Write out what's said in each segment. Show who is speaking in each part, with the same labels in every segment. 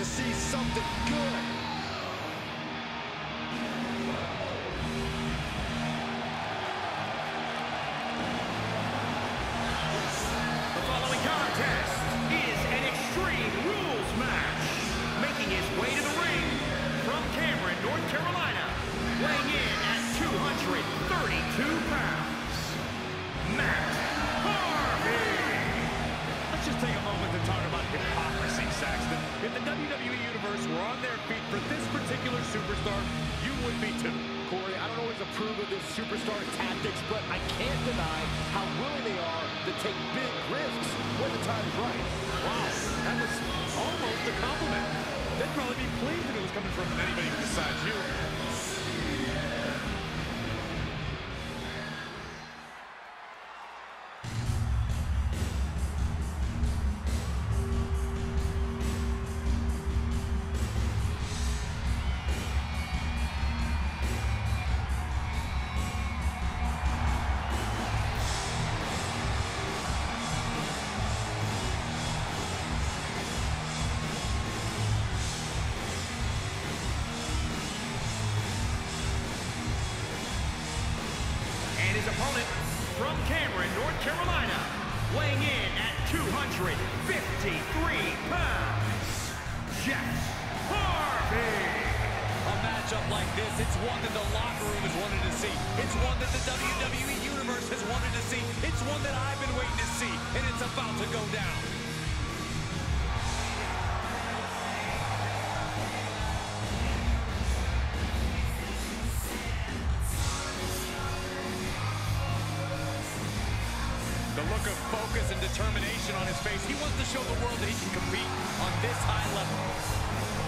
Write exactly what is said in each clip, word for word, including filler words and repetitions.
Speaker 1: see something good.
Speaker 2: The following contest is an Extreme Rules match. Making his way to the ring from Cameron, North Carolina, weighing in at two hundred thirty-two pounds, Matt Harvey.
Speaker 3: Let's just take a moment to talk about hypocrisy, Saxton. If the W W E Universe were on their feet for this particular superstar, you would be too.
Speaker 1: Corey, I don't always approve of this superstar's tactics, but I can't deny how willing they are to take big risks when the time's right.
Speaker 3: Wow, that was almost a compliment. They'd probably be pleased if it was coming from anybody besides you.
Speaker 2: His opponent from Cameron, North Carolina, weighing in at two hundred fifty-three pounds, Jeff Harvey.
Speaker 4: A matchup like this, it's one that the locker room has wanted to see. It's one that the W W E Universe has wanted to see. It's one that I've been waiting to see, and it's about to go down. The look of focus and determination on his face. He wants to show the world that he can compete on this high level.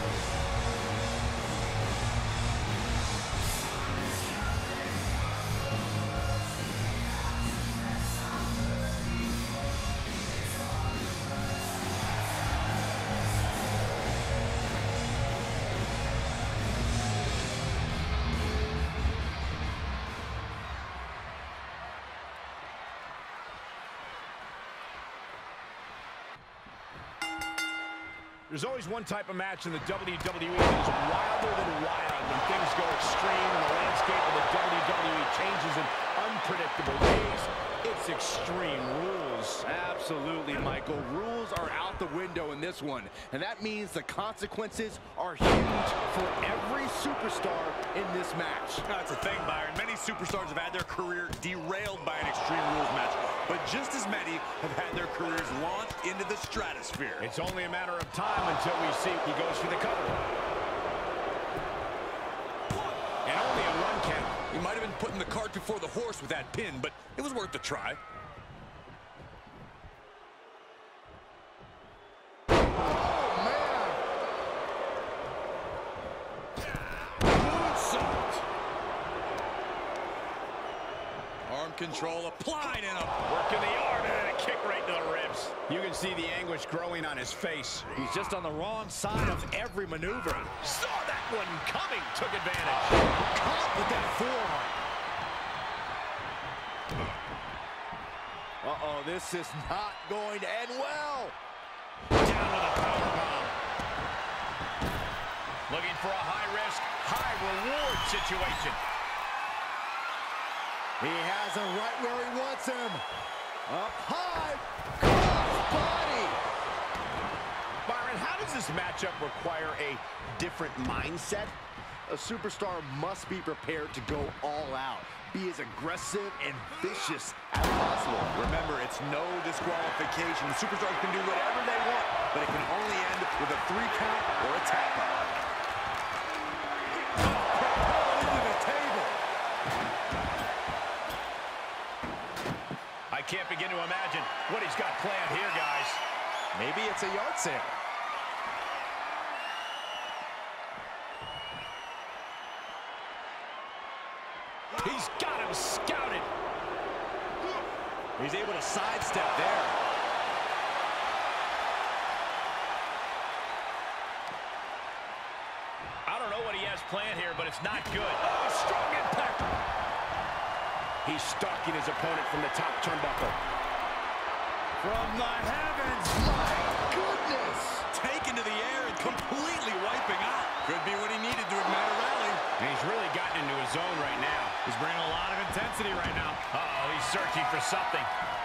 Speaker 1: There's always one type of match in the W W E that is wilder than wild when things go extreme and the landscape of the W W E changes in unpredictable ways. It's Extreme Rules. Absolutely, Michael. Rules are out the window in this one, and that means the consequences are huge for every superstar in this match.
Speaker 3: That's the thing, Byron. Many superstars have had their career derailed by an Extreme Rules match, but just as many have had their careers launched into the stratosphere.
Speaker 1: It's only a matter of time until we see he goes for the cover. And only a one count.
Speaker 4: He might have been putting the cart before the horse with that pin, but it was worth a try. Control applied and a
Speaker 1: working the arm and then a kick right to the ribs. You can see the anguish growing on his face. He's just on the wrong side of every maneuver. Saw that one coming, took advantage. Caught with that forearm. Uh-oh, this is not going to end well. Down with a powerbomb. Looking for a high-risk, high-reward situation. He has him right where he wants him. Up high, cross body. Byron, how does this matchup require a different mindset? A superstar must be prepared to go all out. Be as aggressive and vicious as possible.
Speaker 3: Remember, it's no disqualification. The superstars can do whatever they want, but it can only end with a three count or a tap out.
Speaker 1: I can't begin to imagine what he's got planned here, guys. Maybe it's a yard sale. He's got him scouted. He's able to sidestep there. I don't know what he has planned here, but it's not good. Oh, strong impact. He's stalking his opponent from the top turnbuckle. From the heavens, my goodness!
Speaker 4: taken to the air and completely wiping out. Could be what he needed to ignite a rally.
Speaker 1: And he's really gotten into his zone right now.
Speaker 3: He's bringing a lot of intensity right now.
Speaker 1: Uh-oh, he's searching for something.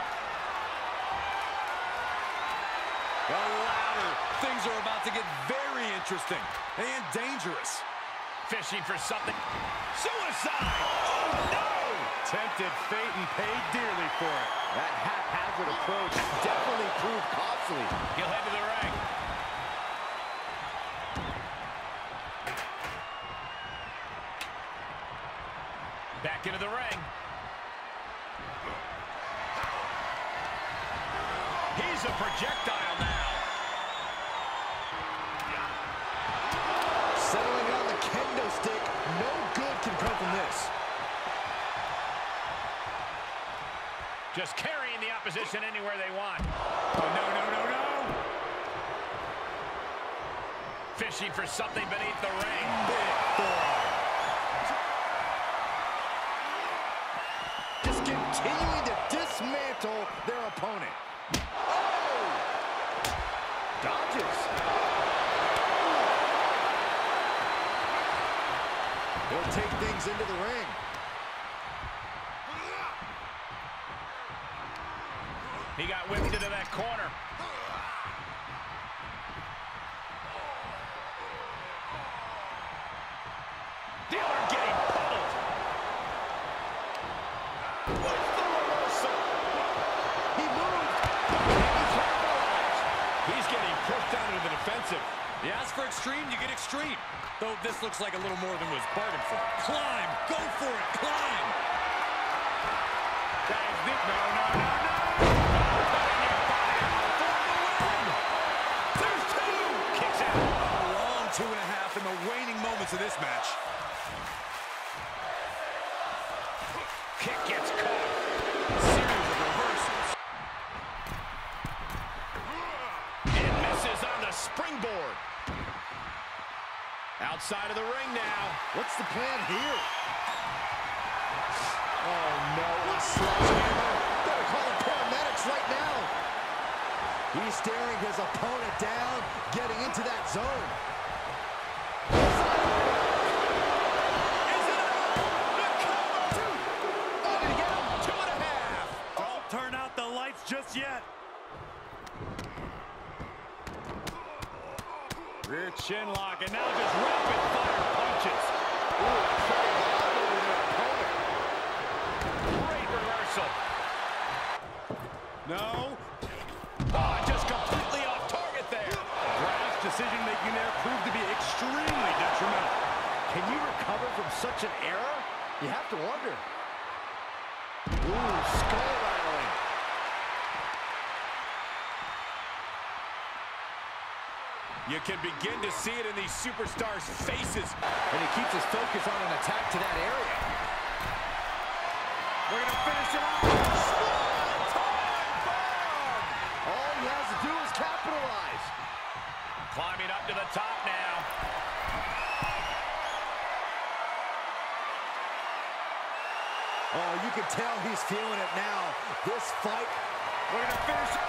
Speaker 4: The ladder. Things are about to get very interesting and dangerous.
Speaker 1: Fishing for something. Suicide! Oh, no!
Speaker 3: Tempted fate and paid dearly for it.
Speaker 5: That haphazard approach definitely proved costly.
Speaker 1: He'll head to the ring. Back into the ring. He's a projectile now.
Speaker 5: Settling on the kendo stick. No good can come from this.
Speaker 1: Just carrying the opposition anywhere they want. Oh, no, no, no, no. Fishing for something beneath the ring. Big forearm.
Speaker 5: Just continuing to dismantle their opponent. Oh! Dodges. He'll take things into the ring.
Speaker 1: He got whipped into that corner. Dealer getting pulled. What's the reversal?
Speaker 5: He moved. He capitalized.
Speaker 1: He's getting pushed down into the defensive.
Speaker 4: You ask for extreme, you get extreme. Though this looks like a little more than was bargained for. Climb! Go for it! Climb!
Speaker 1: That is the... No, no, no, no! There's two! Kicks out.
Speaker 4: A long two and a half in the waning moments of this match.
Speaker 1: Kick gets caught. A series of reversals. And misses on the springboard. Outside of the ring now.
Speaker 5: What's the plan here? Oh, no. A sledgehammer. Better call the paramedics right now. He's staring his opponent down, getting into that zone.
Speaker 1: Is it enough? The cover! Oh, did he get him? Two and a half.
Speaker 3: Don't turn out the lights just yet. Rear chin lock, and now just rapid fire punches.
Speaker 5: Ooh, trying to out over their opponent.
Speaker 1: Great reversal.
Speaker 3: No.
Speaker 1: Oh, just completely off target there.
Speaker 3: Rash decision-making there proved to be extremely detrimental.
Speaker 5: Can you recover from such an error? You have to wonder. Ooh, skull rattling.
Speaker 1: You can begin to see it in these superstars' faces.
Speaker 5: And he keeps his focus on an attack to that area.
Speaker 1: We're going to finish it off.
Speaker 5: All he has to do is capitalize.
Speaker 1: Climbing up to the top now.
Speaker 5: Oh, you can tell he's feeling it now. This fight.
Speaker 1: We're going to finish